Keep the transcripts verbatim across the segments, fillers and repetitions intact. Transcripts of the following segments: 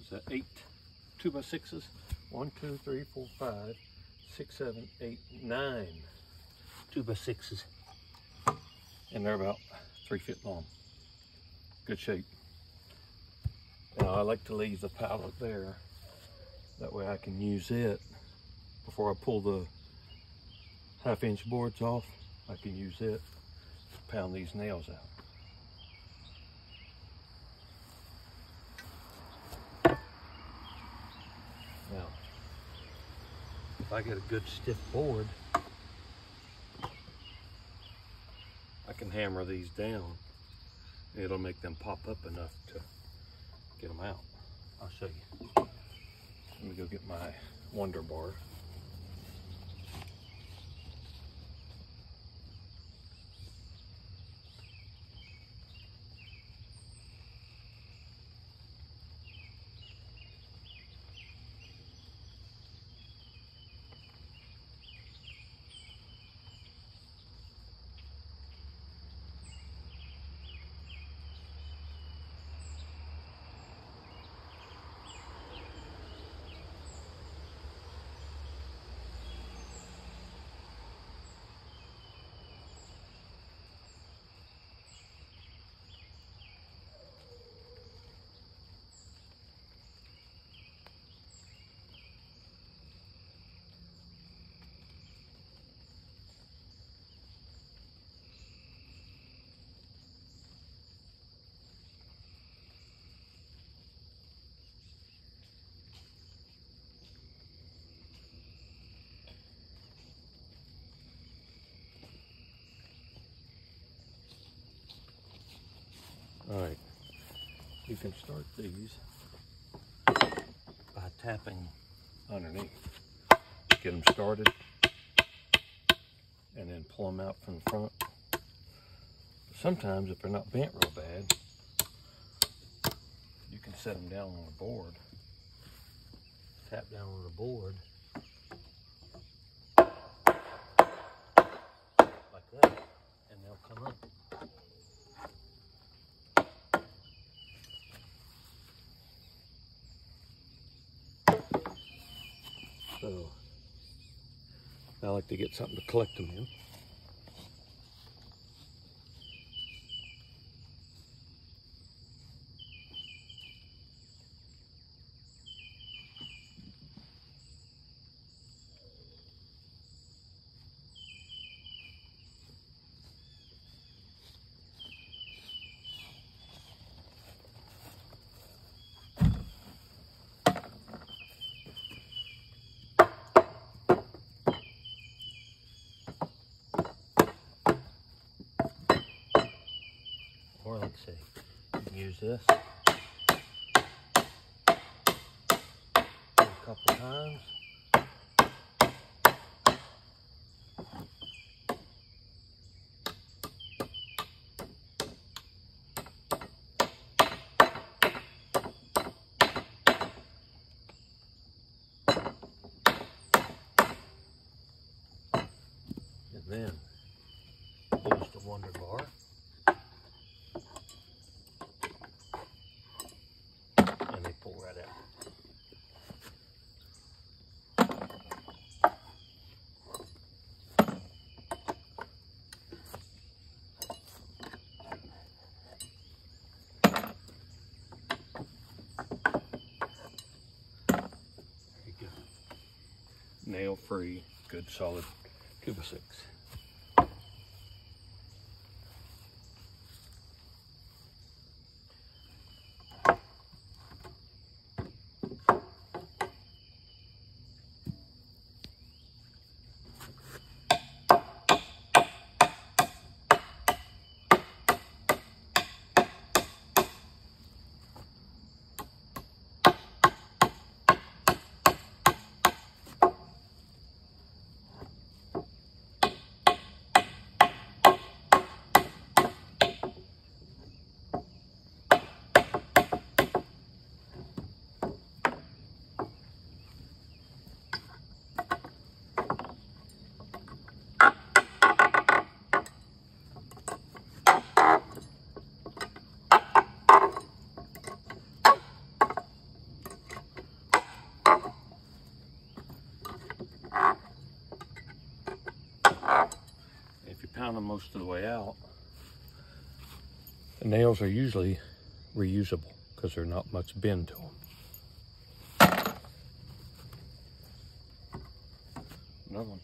that, eight two by sixes. One, two, three, four, five, six, seven, eight, nine two by sixes. And they're about three feet long. Good shape. Now I like to leave the pallet there. That way I can use it before I pull the half inch boards off. I can use it to pound these nails out. Now, if I get a good stiff board, I can hammer these down. It'll make them pop up enough to get them out. I'll show you. Let me go get my Wonder Bar. All right, you can start these by tapping underneath. Get them started and then pull them out from the front. Sometimes if they're not bent real bad, you can set them down on a board. Tap down on the board like that and they'll come up. So I like to get something to collect them in. Or let's see, you can use this a couple times. And then use the Wonder Bar. Pull right out. There you go. Nail free, good solid two by six. pound them most of the way out. The nails are usually reusable because there's not much bend to them. Another one.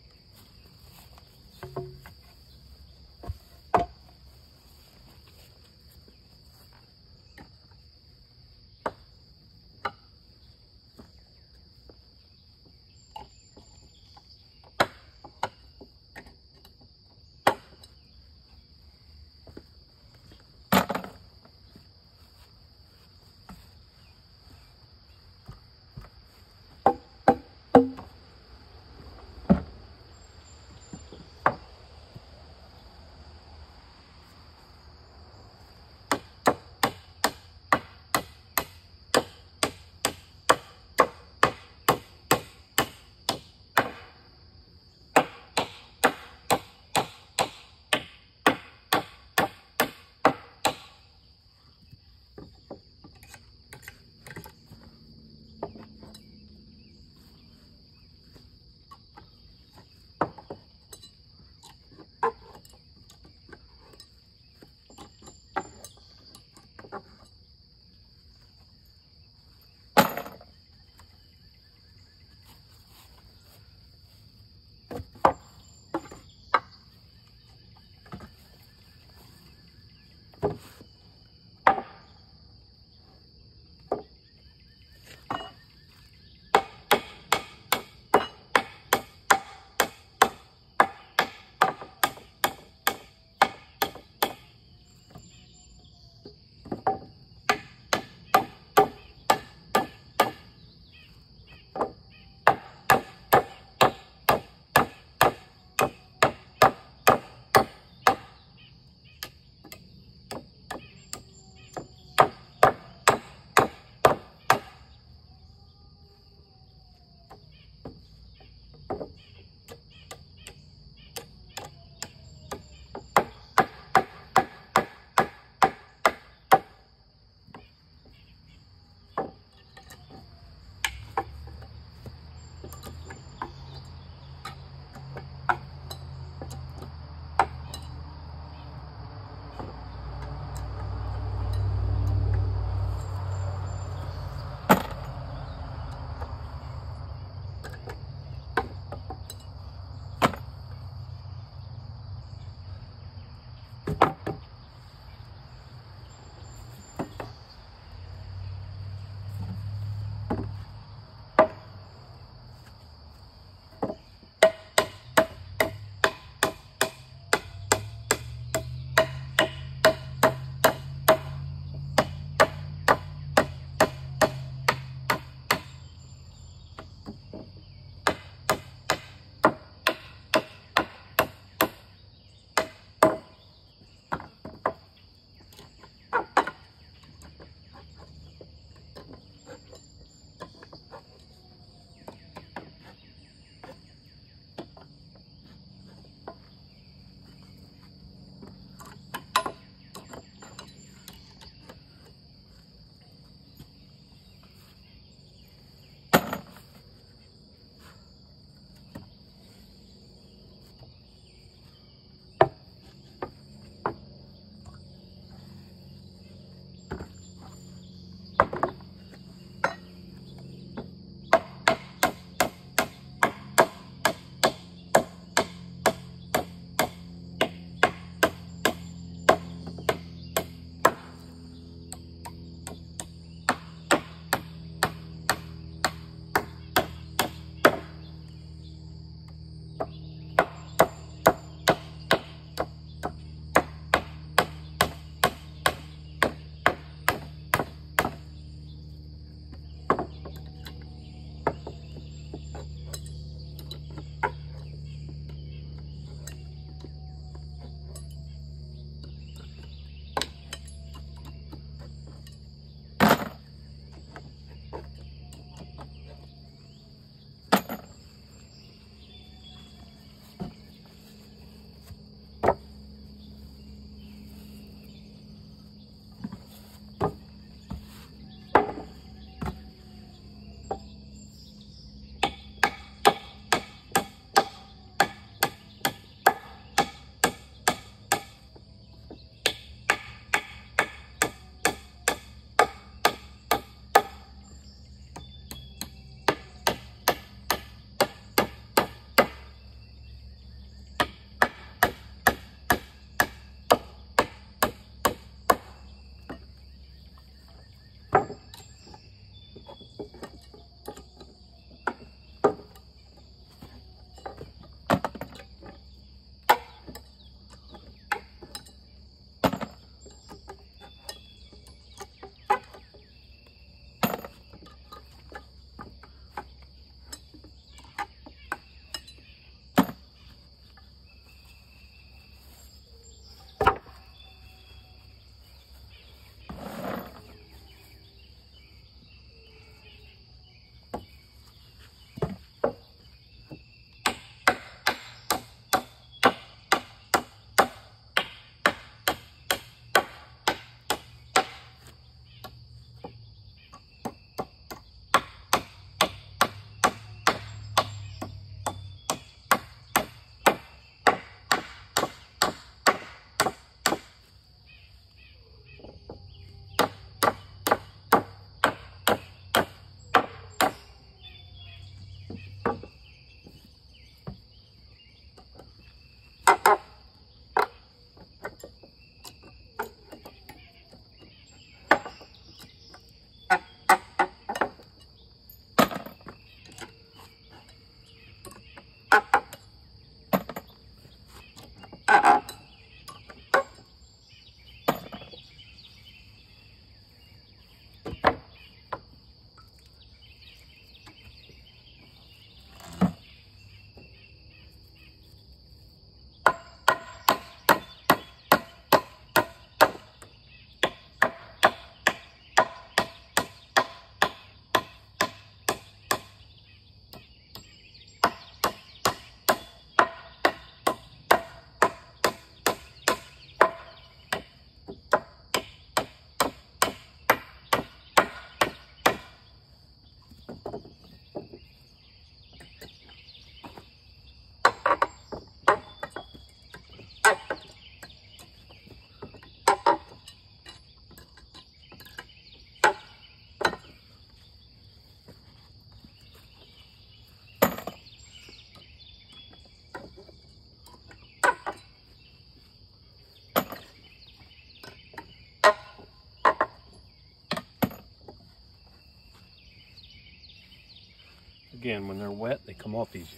again, when they're wet, they come off easier.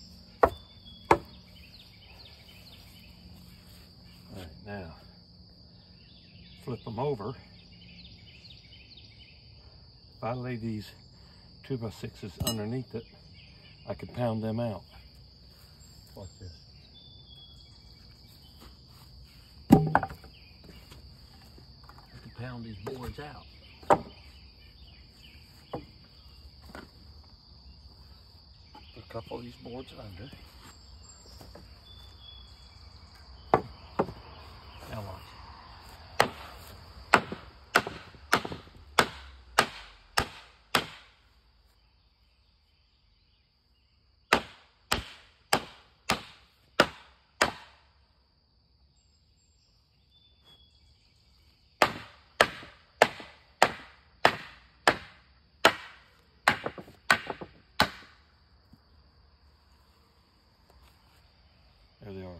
All right, now flip them over. If I lay these two by sixes underneath it, I could pound them out. Watch this. I can pound these boards out. Put a couple of these boards under. Now watch. There they are.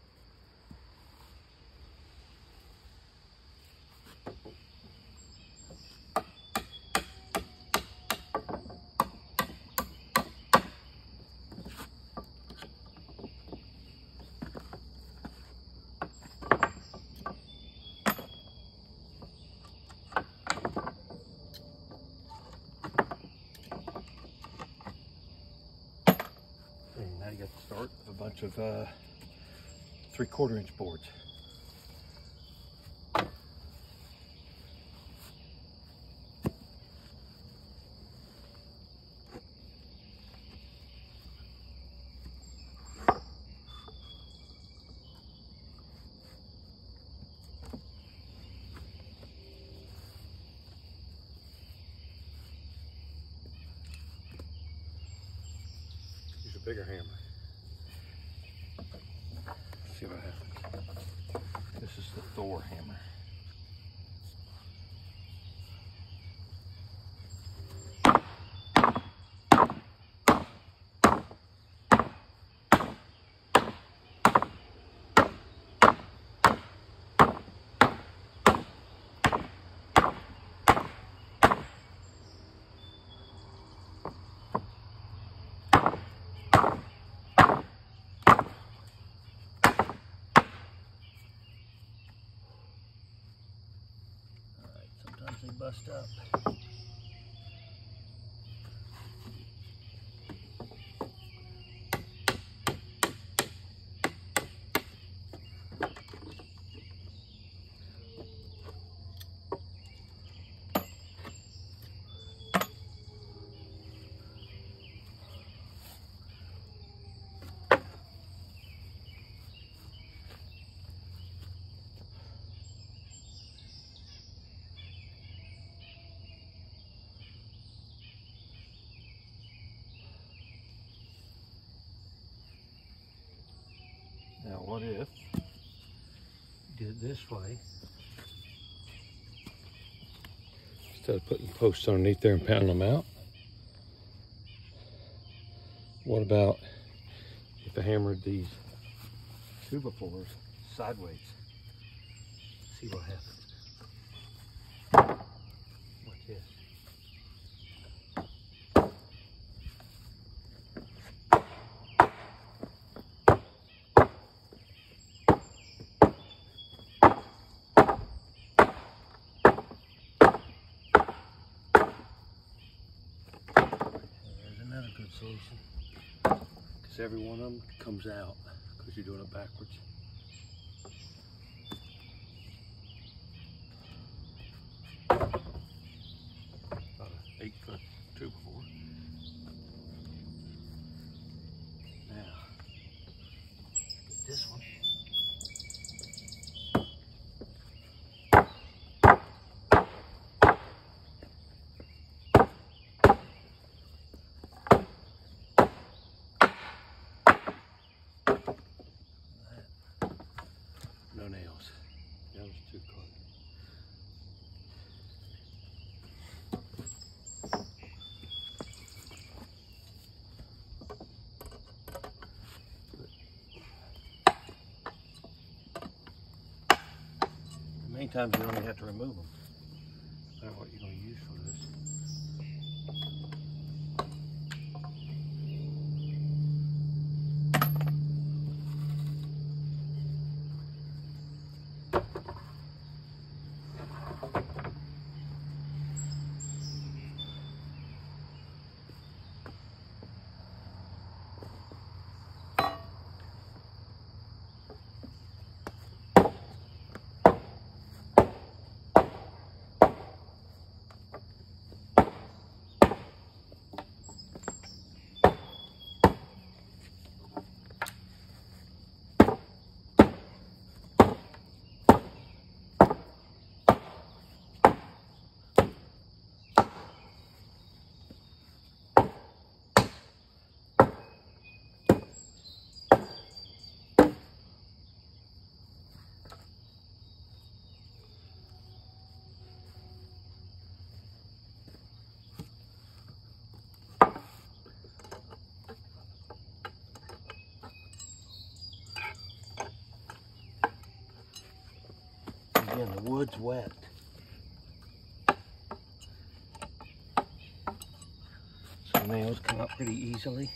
And now you got the start of a bunch of uh, three quarter inch boards. Use a bigger hammer. See what happens. This is the Thor hammer. They bust up. Now what if you did it this way? Instead of putting posts underneath there and pounding them out. What about if I hammered these two by fours sideways? See what happens. Watch this. Good solution, because every one of them comes out because you're doing it backwards. About an eight foot two before. Now, get this one. No nails. Nails too close. Many times you only have to remove them. No matter what you're going to use for this. Man, the wood's wet. So nails come out pretty easily.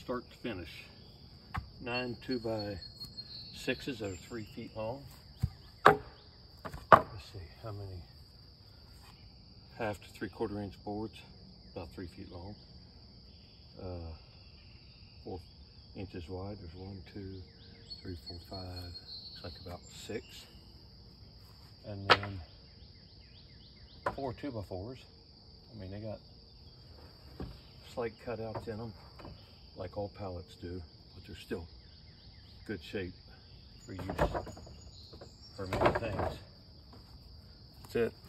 start to finish. Nine two by sixes that are three feet long. Let's see how many. Half to three quarter inch boards, about three feet long. Uh, four inches wide. There's one, two, three, four, five. Looks like about six. And then four two by fours. I mean, they got slight cutouts in them, like all pallets do, but they're still good shape for use for many things. That's it.